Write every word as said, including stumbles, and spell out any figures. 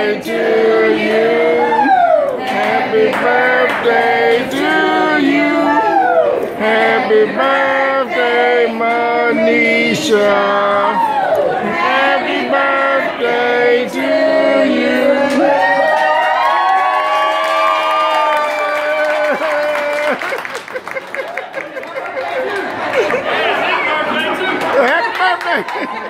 birthday to you. Happy birthday to you. Happy birthday, Mannisha. Happy birthday to you. Happy birthday.